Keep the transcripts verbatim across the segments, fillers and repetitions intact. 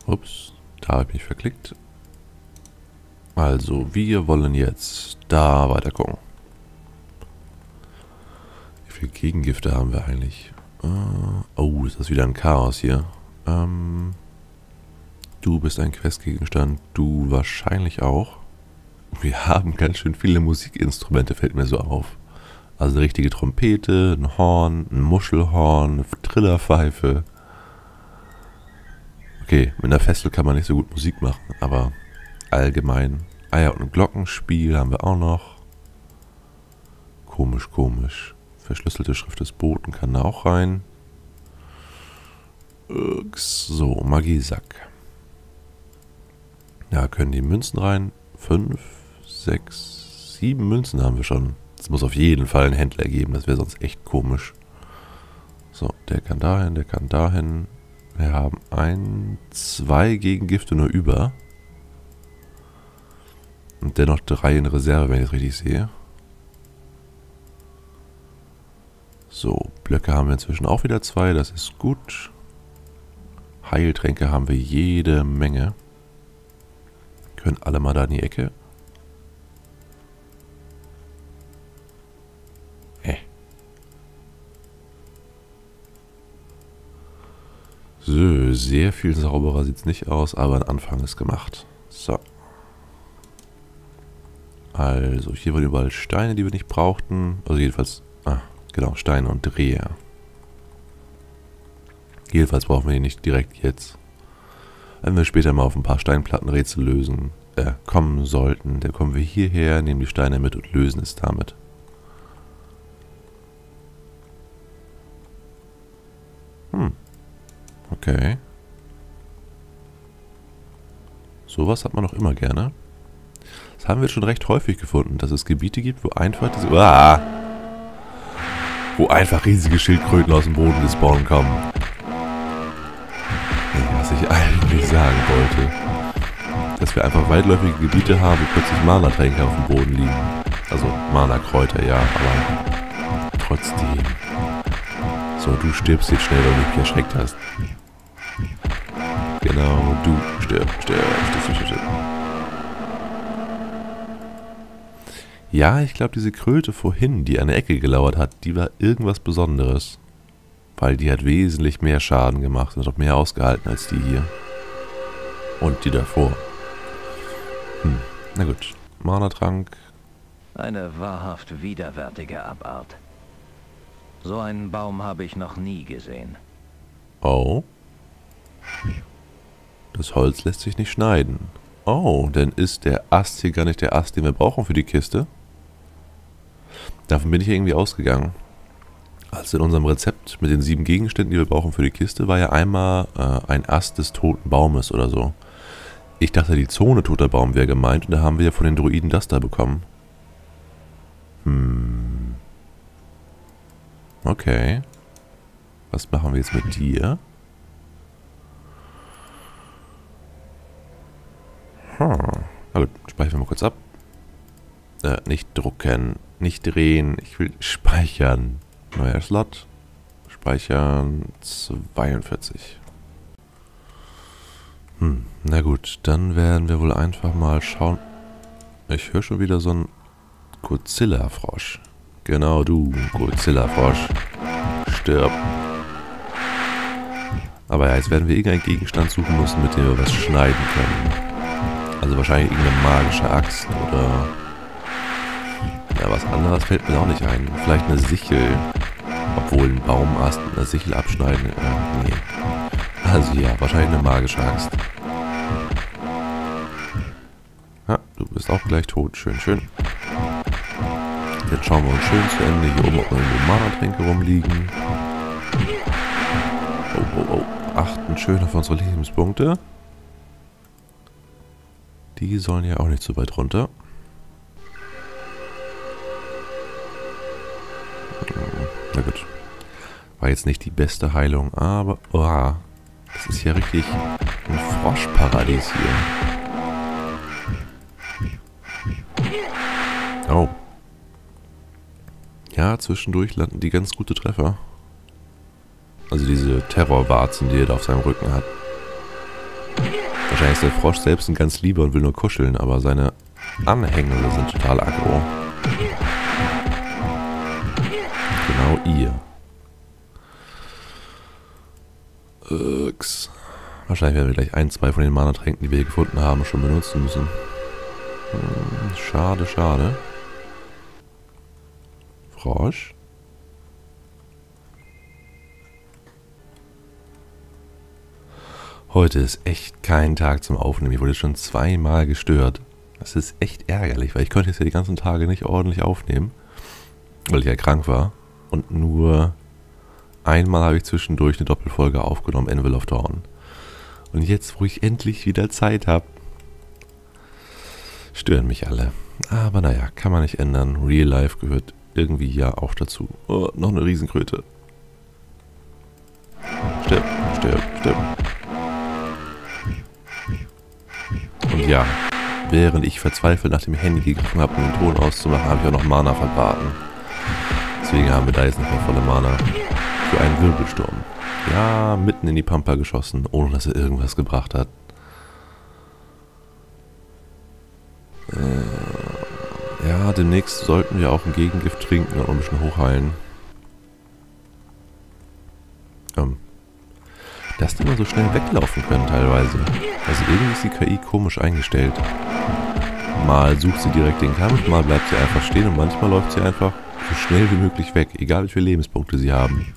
Ups, da habe ich mich verklickt. Also, wir wollen jetzt da weiter gucken. Wie viele Gegengifte haben wir eigentlich? Uh, oh, ist das wieder ein Chaos hier. Ähm, du bist ein Questgegenstand, du wahrscheinlich auch. Wir haben ganz schön viele Musikinstrumente, fällt mir so auf. Also eine richtige Trompete, ein Horn, ein Muschelhorn, eine Trillerpfeife. Okay, mit einer Fessel kann man nicht so gut Musik machen, aber allgemein. Ah ja, und ein Glockenspiel haben wir auch noch. Komisch, komisch. Verschlüsselte Schrift des Boten kann da auch rein. So, Magiesack. Da können die Münzen rein. Fünf, sechs, sieben Münzen haben wir schon. Es muss auf jeden Fall einen Händler geben, das wäre sonst echt komisch. So, der kann dahin, der kann dahin. Wir haben ein, zwei Gegengifte nur über. Und dennoch drei in Reserve, wenn ich das richtig sehe. So, Blöcke haben wir inzwischen auch wieder zwei, das ist gut. Heiltränke haben wir jede Menge. Können alle mal da in die Ecke. Hä. So, sehr viel sauberer sieht es nicht aus, aber ein Anfang ist gemacht. So. Also, hier waren überall Steine, die wir nicht brauchten. Also jedenfalls, ah, genau, Steine und Dreher. Jedenfalls brauchen wir die nicht direkt jetzt. Wenn wir später mal auf ein paar Steinplattenrätsel lösen, äh, kommen sollten, dann kommen wir hierher, nehmen die Steine mit und lösen es damit. Hm. Okay. Sowas hat man noch immer gerne. Das haben wir schon recht häufig gefunden, dass es Gebiete gibt, wo einfach diese... Ah, wo einfach riesige Schildkröten aus dem Boden gespawnt kommen. Was ich eigentlich sagen wollte. Dass wir einfach weitläufige Gebiete haben, wo plötzlich Mana-Tränke auf dem Boden liegen. Also Mana-Kräuter, ja, aber trotzdem. So, du stirbst jetzt schnell, weil du mich erschreckt hast. Genau, du stirb, stirb, stirb, stirb, stirb. Ja, ich glaube, diese Kröte vorhin, die an der Ecke gelauert hat, die war irgendwas Besonderes. Weil die hat wesentlich mehr Schaden gemacht und hat mehr ausgehalten als die hier. Und die davor. Hm, na gut. Mana-Trank. Eine wahrhaft widerwärtige Abart. So einen Baum habe ich noch nie gesehen. Oh. Das Holz lässt sich nicht schneiden. Oh, dann ist der Ast hier gar nicht der Ast, den wir brauchen für die Kiste. Davon bin ich irgendwie ausgegangen. Also in unserem Rezept mit den sieben Gegenständen, die wir brauchen für die Kiste, war ja einmal äh, ein Ast des toten Baumes oder so. Ich dachte, die Zone toter Baum wäre gemeint und da haben wir ja von den Druiden das da bekommen. Hm. Okay. Was machen wir jetzt mit dir? Hm. Na gut, speichern wir mal kurz ab. Äh, nicht drucken, nicht drehen, ich will speichern. Neuer Slot. Speichern zweiundvierzig. Hm, na gut, dann werden wir wohl einfach mal schauen. Ich höre schon wieder so einen Godzilla-Frosch. Genau du, Godzilla-Frosch. Stirb. Aber ja, jetzt werden wir irgendeinen Gegenstand suchen müssen, mit dem wir was schneiden können. Also wahrscheinlich irgendeine magische Axt oder... Ja, was anderes fällt mir auch nicht ein. Vielleicht eine Sichel. Obwohl ein Baumast mit einer Sichel abschneiden... Äh, nee. Also ja, wahrscheinlich eine magische Axt. Ja, du bist auch gleich tot. Schön, schön. Jetzt schauen wir uns schön zu Ende hier oben, ob noch irgendwo Mana-Tränke rumliegen. Oh, oh, oh. Achten schön auf unsere Lebenspunkte. Die sollen ja auch nicht so weit runter. Na gut. War jetzt nicht die beste Heilung, aber... Oh, das ist ja richtig ein Froschparadies hier. Oh. Ja, zwischendurch landen die ganz gute Treffer. Also diese Terrorwarzen, die er da auf seinem Rücken hat. Wahrscheinlich ist der Frosch selbst ein ganz lieber und will nur kuscheln, aber seine Anhänger sind total aggro. Genau ihr. Ups. Wahrscheinlich werden wir gleich ein, zwei von den Mana-Tränken, die wir hier gefunden haben, schon benutzen müssen. Hm, schade, schade. Frosch? Heute ist echt kein Tag zum Aufnehmen. Ich wurde schon zweimal gestört. Das ist echt ärgerlich, weil ich konnte jetzt ja die ganzen Tage nicht ordentlich aufnehmen, weil ich ja krank war. Und nur einmal habe ich zwischendurch eine Doppelfolge aufgenommen, Anvil of Dawn. Und jetzt, wo ich endlich wieder Zeit habe, stören mich alle. Aber naja, kann man nicht ändern. Real Life gehört irgendwie ja auch dazu. Oh, noch eine Riesenkröte. Stirb, stirb, stirb. Und ja, während ich verzweifelt nach dem Handy gegriffen habe, um den Ton auszumachen, habe ich auch noch Mana verbraten. Deswegen haben wir da jetzt nicht mehr volle Mana für einen Wirbelsturm. Ja, mitten in die Pampa geschossen, ohne dass er irgendwas gebracht hat. Äh, ja, demnächst sollten wir auch ein Gegengift trinken und ein bisschen hochheilen. Ähm, dass die immer so schnell weglaufen können teilweise. Also irgendwie ist die K I komisch eingestellt. Mal sucht sie direkt den Kampf, mal bleibt sie einfach stehen und manchmal läuft sie einfach so schnell wie möglich weg, egal wie viele Lebenspunkte sie haben.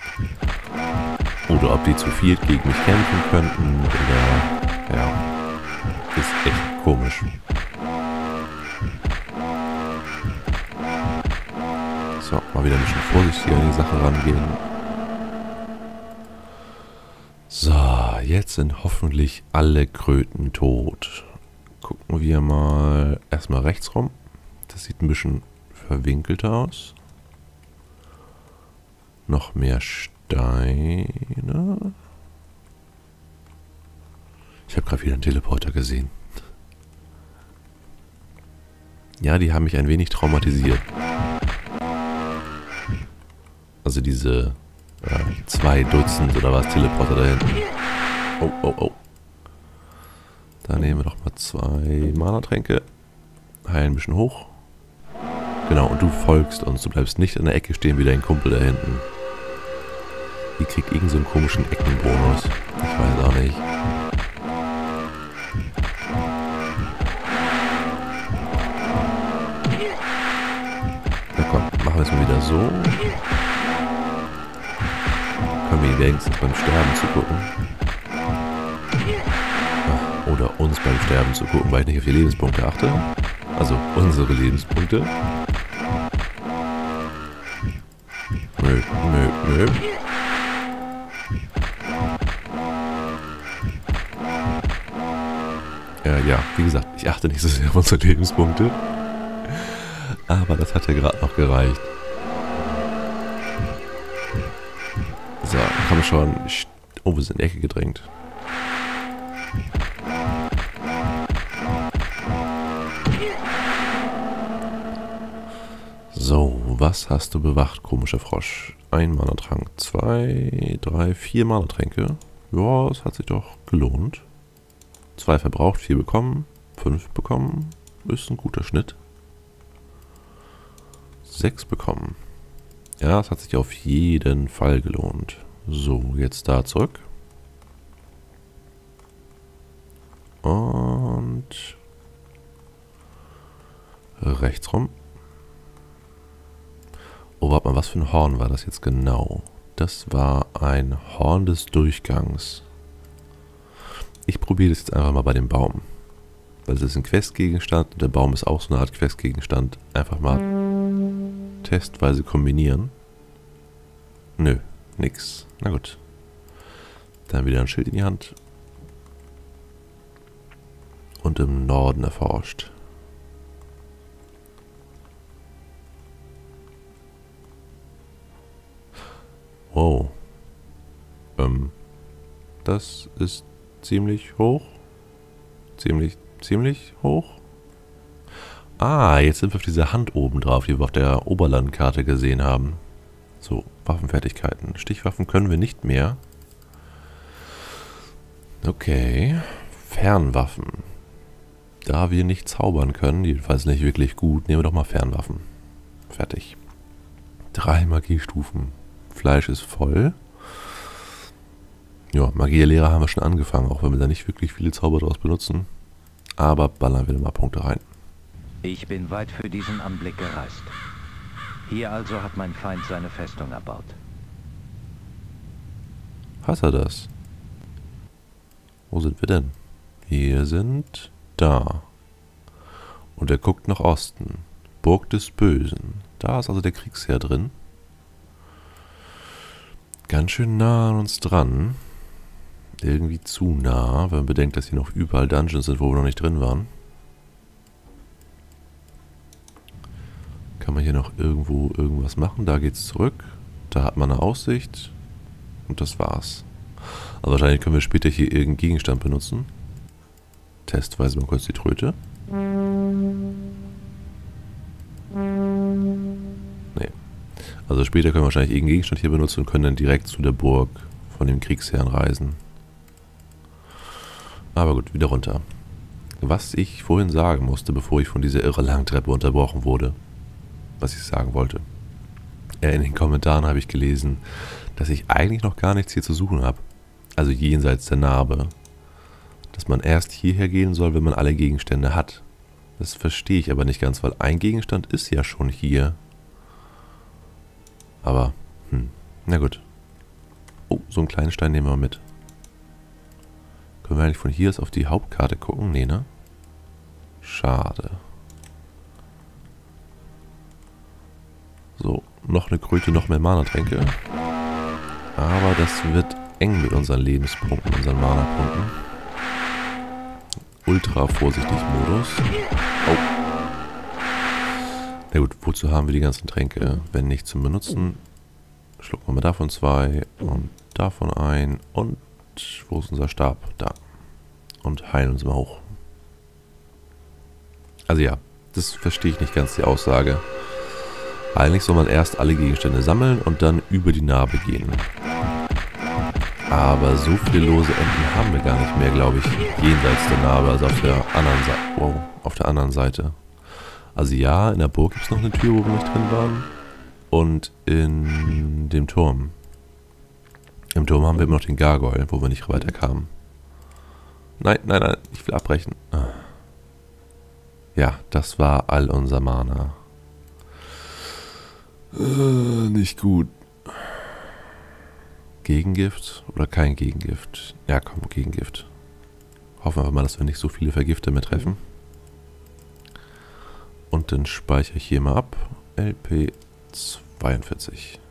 Oder ob die zu viert gegen mich kämpfen könnten, oder... ja, ist echt komisch. So, mal wieder ein bisschen vorsichtiger an die Sache rangehen. So, jetzt sind hoffentlich alle Kröten tot. Gucken wir mal erstmal rechts rum. Das sieht ein bisschen verwinkelter aus. Noch mehr Steine. Ich habe gerade wieder einen Teleporter gesehen. Ja, die haben mich ein wenig traumatisiert. Also diese äh, zwei Dutzend oder was Teleporter da hinten. Oh, oh, oh. Da nehmen wir doch mal zwei Mana-Tränke. Heilen ein bisschen hoch. Genau, und du folgst uns. Du bleibst nicht in der Ecke stehen wie dein Kumpel da hinten. Die kriegt irgend so einen komischen Eckenbonus. Ich weiß auch nicht. Na komm, machen wir es mal wieder so. Können wir ihn wenigstens beim Sterben zugucken. Ach, oder uns beim Sterben zugucken, weil ich nicht auf die Lebenspunkte achte. Also unsere Lebenspunkte. Nö, nö, nö. Ja, ja, wie gesagt, ich achte nicht so sehr auf unsere Lebenspunkte. Aber das hat ja gerade noch gereicht. So, komm schon. Oh, wir sind in die Ecke gedrängt. So, was hast du bewacht, komischer Frosch? Ein Mana-Trank, zwei, drei, vier Mana-Tränke. Ja, es hat sich doch gelohnt. Zwei verbraucht, vier bekommen, fünf bekommen. Ist ein guter Schnitt. Sechs bekommen. Ja, es hat sich auf jeden Fall gelohnt. So, jetzt da zurück. Und rechts rum. Oh, warte mal, was für ein Horn war das jetzt genau? Das war ein Horn des Durchgangs. Ich probiere das jetzt einfach mal bei dem Baum. Weil es ist ein Questgegenstand und der Baum ist auch so eine Art Questgegenstand. Einfach mal testweise kombinieren. Nö, nix. Na gut. Dann wieder ein Schild in die Hand. Und im Norden erforscht. Wow. Ähm, das ist ziemlich hoch. Ziemlich, ziemlich hoch. Ah, jetzt sind wir auf dieser Hand oben drauf, die wir auf der Oberlandkarte gesehen haben. So, Waffenfertigkeiten. Stichwaffen können wir nicht mehr. Okay. Fernwaffen. Da wir nicht zaubern können, jedenfalls nicht wirklich gut, nehmen wir doch mal Fernwaffen. Fertig. Drei Magiestufen. Fleisch ist voll. Ja, Magielehrer haben wir schon angefangen, auch wenn wir da nicht wirklich viele Zauber draus benutzen. Aber ballern wir mal Punkte rein. Ich bin weit für diesen Anblick gereist. Hier also hat mein Feind seine Festung erbaut. Hat er das? Wo sind wir denn? Wir sind da. Und er guckt nach Osten. Burg des Bösen. Da ist also der Kriegsherr drin. Ganz schön nah an uns dran. Irgendwie zu nah, wenn man bedenkt, dass hier noch überall Dungeons sind, wo wir noch nicht drin waren. Kann man hier noch irgendwo irgendwas machen? Da geht's zurück. Da hat man eine Aussicht. Und das war's. Also wahrscheinlich können wir später hier irgendeinen Gegenstand benutzen. Testweise mal kurz die Tröte. Nee. Also später können wir wahrscheinlich irgendeinen Gegenstand hier benutzen und können dann direkt zu der Burg von dem Kriegsherrn reisen. Aber gut, wieder runter. Was ich vorhin sagen musste, bevor ich von dieser irre Langtreppe unterbrochen wurde. Was ich sagen wollte. In den Kommentaren habe ich gelesen, dass ich eigentlich noch gar nichts hier zu suchen habe. Also jenseits der Narbe. Dass man erst hierher gehen soll, wenn man alle Gegenstände hat. Das verstehe ich aber nicht ganz, weil ein Gegenstand ist ja schon hier. Aber, hm, na gut. Oh, so einen kleinen Stein nehmen wir mit. Können wir eigentlich von hier aus auf die Hauptkarte gucken? Nee, ne? Schade. So, noch eine Kröte, noch mehr Mana-Tränke. Aber das wird eng mit unseren Lebenspunkten, unseren Mana-Punkten. Ultra vorsichtig Modus. Oh. Na gut, wozu haben wir die ganzen Tränke? Wenn nicht zum Benutzen, schlucken wir mal davon zwei und davon ein. Und wo ist unser Stab? Da. Und heilen uns mal hoch. Also ja, das verstehe ich nicht ganz, die Aussage. Eigentlich soll man erst alle Gegenstände sammeln und dann über die Narbe gehen. Aber so viele lose Enden haben wir gar nicht mehr, glaube ich, jenseits der Narbe, also auf der anderen Seite. Wow, auf der anderen Seite. Also ja, in der Burg gibt es noch eine Tür, wo wir nicht drin waren. Und in dem Turm. Im Turm haben wir immer noch den Gargoyle, wo wir nicht weiterkamen. Nein, nein, nein, ich will abbrechen. Ja, das war all unser Mana. Äh, nicht gut. Gegengift oder kein Gegengift? Ja, komm, Gegengift. Hoffen wir mal, dass wir nicht so viele Vergifter mehr treffen. Und dann speichere ich hier mal ab. L P zweiundvierzig.